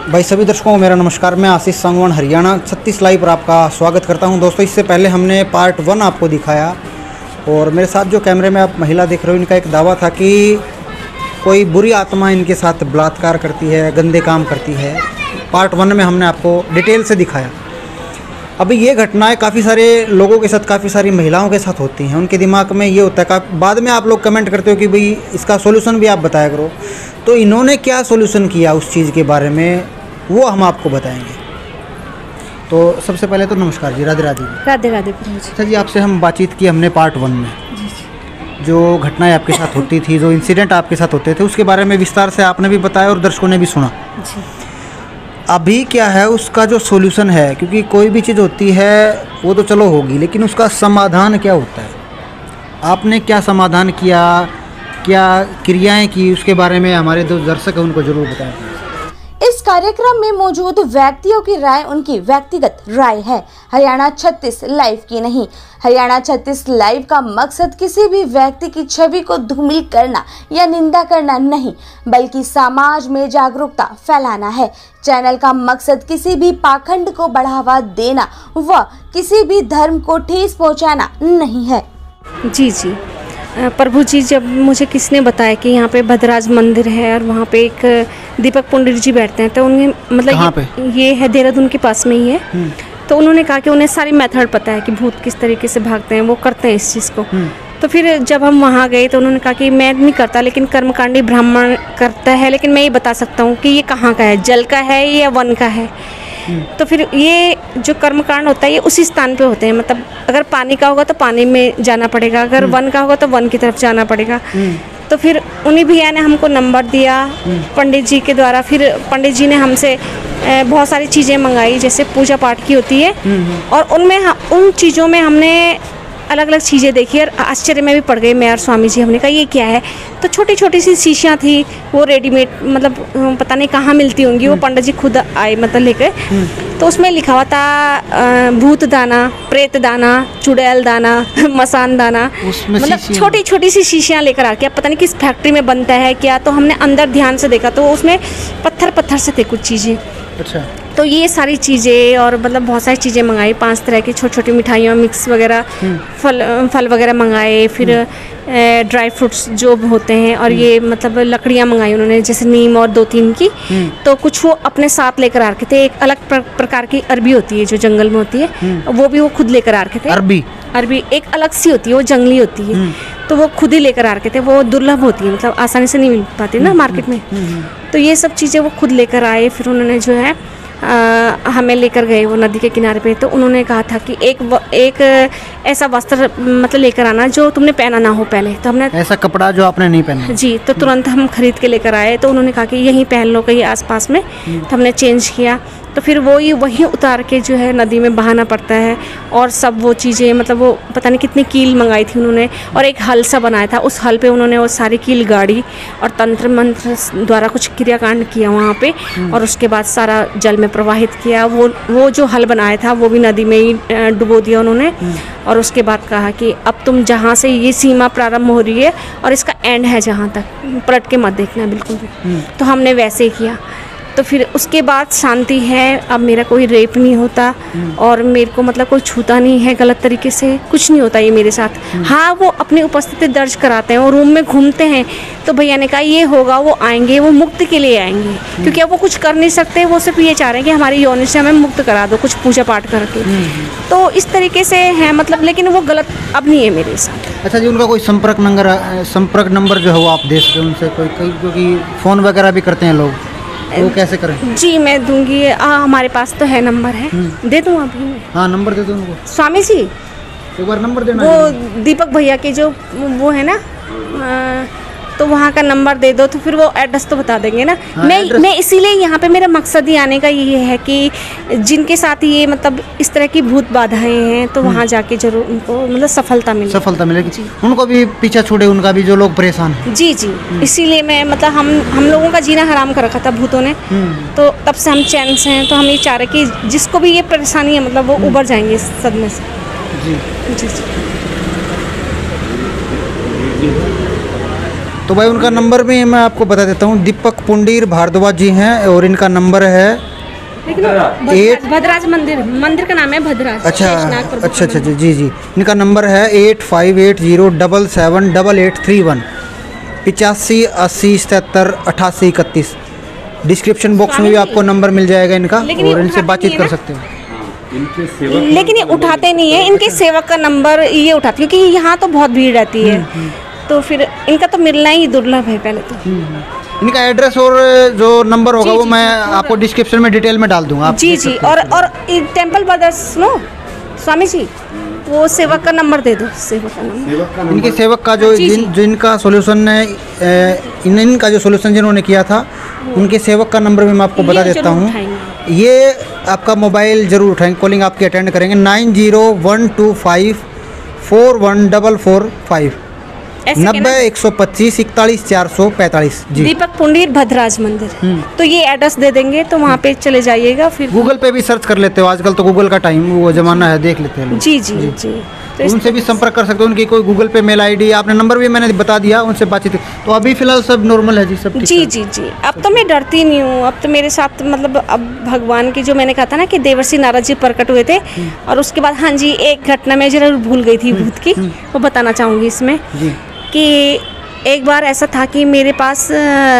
भाई सभी दर्शकों को मेरा नमस्कार। मैं आशीष सांगवान हरियाणा 36 लाइव पर आपका स्वागत करता हूं। दोस्तों, इससे पहले हमने पार्ट 1 आपको दिखाया और मेरे साथ जो कैमरे में आप महिला देख रहे हो, इनका एक दावा था कि कोई बुरी आत्मा इनके साथ बलात्कार करती है, गंदे काम करती है। पार्ट 1 में हमने आपको डिटेल से दिखाया। अभी ये घटनाएं काफ़ी सारे लोगों के साथ, काफ़ी सारी महिलाओं के साथ होती हैं। उनके दिमाग में ये होता है, बाद में आप लोग कमेंट करते हो कि भाई इसका सोल्यूशन भी आप बताया करो। तो इन्होंने क्या सोल्यूशन किया उस चीज़ के बारे में, वो हम आपको बताएंगे। तो सबसे पहले तो नमस्कार जी, राधे राधे। राधे राधे। अच्छा जी, आपसे हम बातचीत की हमने पार्ट 1 में, जो घटनाएं आपके साथ होती थी, जो इंसिडेंट आपके साथ होते थे, उसके बारे में विस्तार से आपने भी बताया और दर्शकों ने भी सुना जी। अभी क्या है उसका जो सॉल्यूशन है, क्योंकि कोई भी चीज़ होती है वो तो चलो होगी, लेकिन उसका समाधान क्या होता है, आपने क्या समाधान किया, क्या क्रियाएं की, उसके बारे में हमारे जो दर्शक हैं उनको जरूर बताएं। इस कार्यक्रम में मौजूद व्यक्तियों की राय उनकी व्यक्तिगत राय है, हरियाणा 36 लाइव की नहीं। हरियाणा 36 लाइव का मकसद किसी भी व्यक्ति की छवि को धूमिल करना या निंदा करना नहीं, बल्कि समाज में जागरूकता फैलाना है। चैनल का मकसद किसी भी पाखंड को बढ़ावा देना व किसी भी धर्म को ठेस पहुंचाना नहीं है। जी जी, प्रभु जी, जब मुझे किसने बताया कि यहाँ पे भद्रराज मंदिर है और वहाँ पे एक दीपक पंडित जी बैठते हैं, तो उन्हें मतलब ये है देहरादून के पास में ही है। तो उन्होंने कहा कि उन्हें सारी मेथड पता है कि भूत किस तरीके से भागते हैं, वो करते हैं इस चीज़ को। तो फिर जब हम वहाँ गए तो उन्होंने कहा कि मैं नहीं करता, लेकिन कर्मकांडी ब्राह्मण करता है, लेकिन मैं ये बता सकता हूँ कि ये कहाँ का है, जल का है या वन का है। तो फिर ये जो कर्मकांड होता है ये उसी स्थान पे होते हैं, मतलब अगर पानी का होगा तो पानी में जाना पड़ेगा, अगर वन का होगा तो वन की तरफ जाना पड़ेगा। तो फिर उन्हीं भैया ने हमको नंबर दिया पंडित जी के द्वारा। फिर पंडित जी ने हमसे बहुत सारी चीज़ें मंगाई, जैसे पूजा पाठ की होती है, और उनमें उन चीज़ों में हमने अलग अलग चीज़ें देखी और आश्चर्य में भी पड़ गए मैं और स्वामी जी। हमने कहा ये क्या है, तो छोटी छोटी सी शीशियाँ थी, वो रेडीमेड, मतलब पता नहीं कहाँ मिलती होंगी, वो पंडित जी खुद आए मतलब लेकर। तो उसमें लिखा हुआ था भूत दाना, प्रेत दाना, चुड़ैल दाना, मसान दाना, मतलब छोटी छोटी सी शीशियाँ लेकर आके। अब पता नहीं किस फैक्ट्री में बनता है क्या, तो हमने अंदर ध्यान से देखा तो उसमें पत्थर पत्थर से थे कुछ चीज़ें। अच्छा। तो ये सारी चीज़ें और मतलब बहुत सारी चीज़ें मंगाई, 5 तरह की छोटी छोटी मिठाइयाँ, मिक्स वगैरह, फल वगैरह मंगाए, फिर ड्राई फ्रूट्स जो होते हैं, और ये मतलब लकड़ियाँ मंगाई उन्होंने, जैसे नीम और 2-3 की। तो कुछ वो अपने साथ लेकर आ रखे थे। एक अलग प्रकार की अरबी होती है जो जंगल में होती है, वो भी वो खुद लेकर आ रखे थे। अरबी एक अलग सी होती है, वो जंगली होती है, तो वो खुद ही लेकर आ रखे थे। वो दुर्लभ होती है, मतलब आसानी से नहीं मिल पाती ना मार्केट में। तो ये सब चीज़ें वो खुद लेकर आए। फिर उन्होंने जो है हमें लेकर गए वो नदी के किनारे पे। तो उन्होंने कहा था कि एक ऐसा वस्त्र मतलब लेकर आना जो तुमने पहना ना हो पहले। तो हमने ऐसा कपड़ा जो आपने नहीं पहना जी, तो तुरंत हम खरीद के लेकर आए। तो उन्होंने कहा कि यहीं पहन लो कहीं आसपास में। तो हमने चेंज किया, तो फिर वही उतार के जो है नदी में बहाना पड़ता है। और सब वो चीज़ें, मतलब वो पता नहीं कितनी कील मंगाई थी उन्होंने, और एक हल सा बनाया था, उस हल पे उन्होंने वो सारी कील गाड़ी और तंत्र मंत्र द्वारा कुछ क्रियाकांड किया वहाँ पे। और उसके बाद सारा जल में प्रवाहित किया। वो जो हल बनाया था वो भी नदी में ही डुबो दिया उन्होंने। और उसके बाद कहा कि अब तुम जहाँ से ये सीमा प्रारंभ हो रही है और इसका एंड है जहाँ तक, पलट के मत देखना बिल्कुल भी। तो हमने वैसे ही किया। तो फिर उसके बाद शांति है। अब मेरा कोई रेप नहीं होता और मेरे को मतलब कोई छूता नहीं है गलत तरीके से, कुछ नहीं होता ये मेरे साथ। हाँ, वो अपनी उपस्थिति दर्ज कराते हैं और रूम में घूमते हैं। तो भैया ने कहा ये होगा, वो आएंगे, वो मुक्त के लिए आएंगे, क्योंकि अब वो कुछ कर नहीं सकते। वो सिर्फ ये चाह रहे हैं कि हमारी यौन से हमें मुक्त करा दो, कुछ पूजा पाठ करके। तो इस तरीके से है मतलब, लेकिन वो गलत अब नहीं है मेरे साथ। अच्छा जी, उनका कोई संपर्क नंबर जो है वो आप दे सकें उनसे, कोई क्योंकि फ़ोन वगैरह भी करते हैं लोग, वो कैसे करें? जी मैं दूंगी, हमारे पास तो है, नंबर है, दे दूँ अभी? हाँ, नंबर दे दो उनको। स्वामी जी एक बार नंबर देना। वो दीपक भैया के जो वो है ना, तो वहाँ का नंबर दे दो, तो फिर वो एड्रेस तो बता देंगे ना। हाँ, मैं इसीलिए यहाँ पे मेरा मकसद ही आने का ये है कि जिनके साथ ये मतलब इस तरह की भूत बाधाएं हैं, तो वहाँ जाके जरूर उनको मतलब सफलता मिलेगी। उनको भी पीछा छोड़े, उनका भी जो लोग परेशान हैं। जी जी, इसीलिए मैं मतलब हम लोगों का जीना हराम कर रखा था भूतों ने, तो तब से हम चैन से हैं। तो हम ये चाह रहे कि जिसको भी ये परेशानी है मतलब वो उबर जाएंगे इस सदमे से। जी जी। तो भाई उनका नंबर भी मैं आपको बता देता हूँ। दीपक पुंडीर भारद्वाज जी हैं और इनका नंबर है भद्राज मंदिर का नाम है भद्राज। अच्छा जी। इनका नंबर है 8580778831 85 80 77 88 31। डिस्क्रिप्शन बॉक्स में भी आपको नंबर मिल जाएगा इनका और इनसे बातचीत कर सकते हो। लेकिन ये उठाते नहीं है, इनके सेवक का नंबर ये उठाते, क्योंकि यहाँ तो बहुत भीड़ रहती है, तो फिर इनका तो मिलना ही दुर्लभ है पहले तो। इनका एड्रेस और जो नंबर होगा वो मैं आपको डिस्क्रिप्शन में डिटेल में डाल दूंगा। जी और टेम्पल ब्रदर्स नो स्वामी जी, वो सेवक का नंबर दे दो। सेवक का नंबर, इनके सेवक का जो इनका सोल्यूशन है, इनका जो सोल्यूशन जिन्होंने किया था उनके सेवक का नंबर भी मैं आपको बता देता हूँ। ये आपका मोबाइल जरूर उठाएंगे, कॉलिंग आपकी अटेंड करेंगे 9012541445 90 125 41 445 जी। दीपक पुंडीर भद्राज मंदिर। तो ये एड्रेस दे देंगे तो वहाँ पे चले जाइएगा। फिर गूगल पे भी सर्च कर लेते हो, आजकल तो गूगल का टाइम वो जमाना है, देख लेते हैं लोग। जी तो उनसे भी संपर्क कर सकते हो। उनकी कोई गूगल पे मेल आईडी, आपने नंबर भी मैंने बता दिया, उनसे बातचीत। तो अभी फिलहाल सब नॉर्मल है जी, सब जी। अब तो मैं डरती नहीं हूँ। अब तो मेरे साथ मतलब अब भगवान की जो मैंने कहा था ना कि देवर्षि नारद जी प्रकट हुए थे, और उसके बाद हाँ जी एक घटना मैं जरूर भूल गई थी भूत की, वो बताना चाहूँगी इसमें कि एक बार ऐसा था कि मेरे पास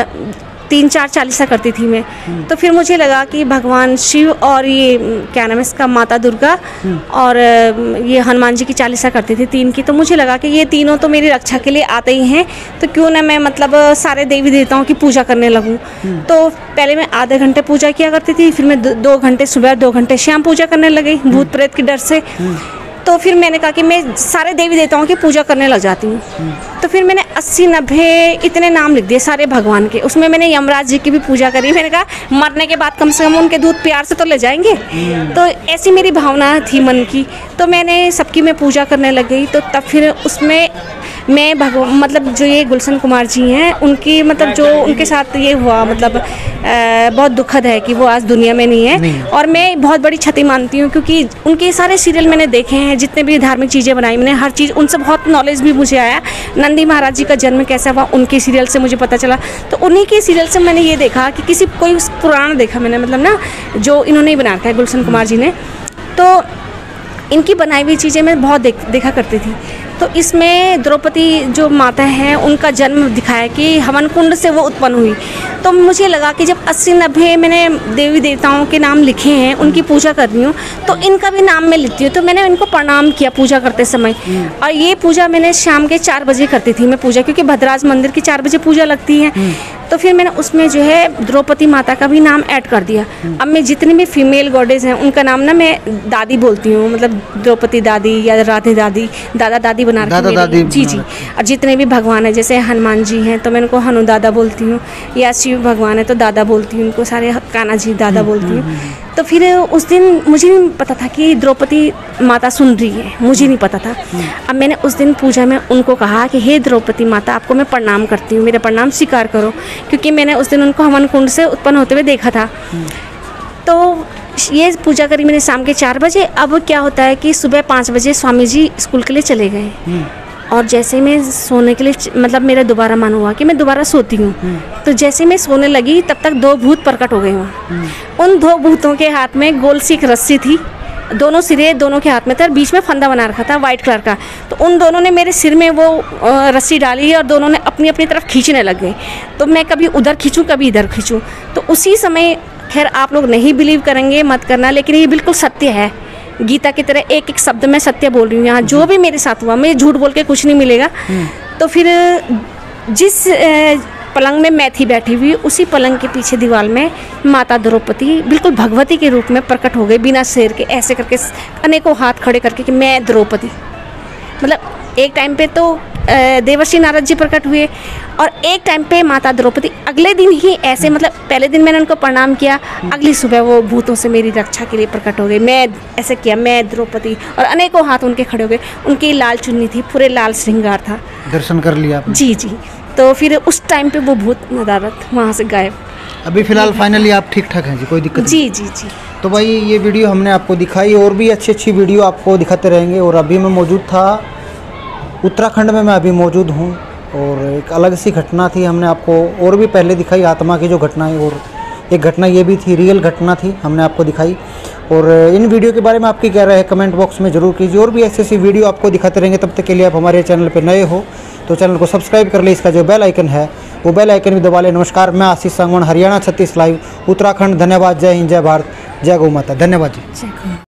3-4 चालीसा करती थी मैं। तो फिर मुझे लगा कि भगवान शिव और ये क्या नाम है इसका, माता दुर्गा और ये हनुमान जी की चालीसा करती थी 3 की। तो मुझे लगा कि ये तीनों तो मेरी रक्षा के लिए आते ही हैं, तो क्यों ना मैं मतलब सारे देवी देवताओं की पूजा करने लगूं। तो पहले मैं आधे घंटे पूजा किया करती थी, फिर मैं 2 घंटे सुबह 2 घंटे शाम पूजा करने लगी भूत प्रेत के डर से। तो फिर मैंने कहा कि मैं सारे देवी देवताओं की पूजा करने लग जाती हूँ। तो फिर मैंने 80-90 इतने नाम लिख दिए सारे भगवान के। उसमें मैंने यमराज जी की भी पूजा करी। मैंने कहा मरने के बाद कम से कम उनके दूध प्यार से तो ले जाएंगे। तो ऐसी मेरी भावना थी मन की, तो मैंने सबकी मैं पूजा करने लग गई। तो तब फिर उसमें मैं मतलब जो ये गुलशन कुमार जी हैं उनकी मतलब जो उनके साथ ये हुआ मतलब बहुत दुखद है कि वो आज दुनिया में नहीं है। और मैं बहुत बड़ी क्षति मानती हूँ, क्योंकि उनके सारे सीरियल मैंने देखे हैं, जितने भी धार्मिक चीज़ें बनाई मैंने, हर चीज़ उनसे बहुत नॉलेज भी मुझे आया। नंदी महाराज जी का जन्म कैसा हुआ उनके सीरियल से मुझे पता चला। तो उन्हीं के सीरियल से मैंने ये देखा कि कोई पुराण देखा मैंने, मतलब ना जो इन्होंने बना रखा है गुलशन कुमार जी ने, तो इनकी बनाई हुई चीज़ें मैं बहुत देखा करती थी। तो इसमें द्रौपदी जो माता हैं उनका जन्म दिखाया कि हवन कुंड से वो उत्पन्न हुई। तो मुझे लगा कि जब 80-90 मैंने देवी देवताओं के नाम लिखे हैं, उनकी पूजा कर रही हूँ, तो इनका भी नाम मैं लिखती हूँ। तो मैंने इनको प्रणाम किया पूजा करते समय। और ये पूजा मैंने शाम के 4 बजे करती थी मैं पूजा, क्योंकि भद्राज मंदिर की 4 बजे पूजा लगती है। तो फिर मैंने उसमें जो है द्रौपदी माता का भी नाम ऐड कर दिया। अब मैं जितनी भी फीमेल गॉडेस हैं उनका नाम ना मैं दादी बोलती हूँ, मतलब द्रौपदी दादी या राधे दादी, दादा दादी बना रखी है। जी। और जितने भी भगवान हैं, जैसे हनुमान जी हैं तो मैं उनको हनु दादा बोलती हूँ, या शिव भगवान है तो दादा बोलती हूँ उनको, सारे कान्हा जी दादा बोलती हूँ। तो फिर उस दिन मुझे नहीं पता था कि द्रौपदी माता सुन रही है, मुझे नहीं पता था। अब मैंने उस दिन पूजा में उनको कहा कि हे द्रौपदी माता, आपको मैं प्रणाम करती हूँ, मेरा प्रणाम स्वीकार करो, क्योंकि मैंने उस दिन उनको हवन कुंड से उत्पन्न होते हुए देखा था। तो ये पूजा करी मैंने शाम के 4 बजे। अब क्या होता है कि सुबह 5 बजे स्वामी जी स्कूल के लिए चले गए, और जैसे मैं सोने के लिए मतलब मेरा दोबारा मन हुआ कि मैं दोबारा सोती हूँ। तो जैसे मैं सोने लगी तब तक 2 भूत प्रकट हो गए वहाँ। उन 2 भूतों के हाथ में गोल सी एक रस्सी थी, दोनों सिरे दोनों के हाथ में था, बीच में फंदा बना रखा था वाइट कलर का। तो उन दोनों ने मेरे सिर में वो रस्सी डाली और दोनों ने अपनी अपनी तरफ खींचने लग गए। तो मैं कभी उधर खींचूं कभी इधर खींचूं। तो उसी समय, खैर आप लोग नहीं बिलीव करेंगे मत करना, लेकिन ये बिल्कुल सत्य है। गीता की तरह एक एक शब्द मैं सत्य बोल रही हूँ। यहाँ जो भी मेरे साथ हुआ, मुझे झूठ बोल के कुछ नहीं मिलेगा। तो फिर जिस पलंग में मैं थी बैठी हुई, उसी पलंग के पीछे दीवार में माता द्रौपदी बिल्कुल भगवती के रूप में प्रकट हो गई, बिना शेर के, ऐसे करके अनेकों हाथ खड़े करके कि मैं द्रौपदी। मतलब एक टाइम पे तो देवर्षि नारद जी प्रकट हुए, और एक टाइम पे माता द्रौपदी अगले दिन ही ऐसे, मतलब पहले दिन मैंने उनको प्रणाम किया, अगली सुबह वो भूतों से मेरी रक्षा के लिए प्रकट हो गई। मैं ऐसे किया, मैं द्रौपदी, और अनेकों हाथ उनके खड़े हो गए। उनकी लाल चुन्नी थी, पूरे लाल श्रृंगार था। दर्शन कर लिया आपने? जी। तो फिर उस टाइम पे वो भूत नदारत वहाँ से गायब। अभी फिलहाल फाइनली आप ठीक ठाक हैं जी, कोई दिक्कत नहीं? जी। तो भाई ये वीडियो हमने आपको दिखाई, और भी अच्छी वीडियो आपको दिखाते रहेंगे। और अभी मैं मौजूद था उत्तराखंड में, मैं अभी मौजूद हूँ और एक अलग सी घटना थी, हमने आपको और भी पहले दिखाई आत्मा की जो घटना है, और एक घटना ये भी थी, रियल घटना थी, हमने आपको दिखाई। और इन वीडियो के बारे में आपकी क्या राय है कमेंट बॉक्स में ज़रूर कीजिए। और भी ऐसी ऐसी वीडियो आपको दिखाते रहेंगे। तब तक के लिए आप हमारे चैनल पर नए हो तो चैनल को सब्सक्राइब कर ले, इसका जो बेल आइकन है वो बेल आइकन भी दबा लें। नमस्कार, मैं आशीष सांगवान, हरियाणा 36 लाइव, उत्तराखंड। धन्यवाद। जय हिंद, जय भारत, जय गौ माता। धन्यवाद जी।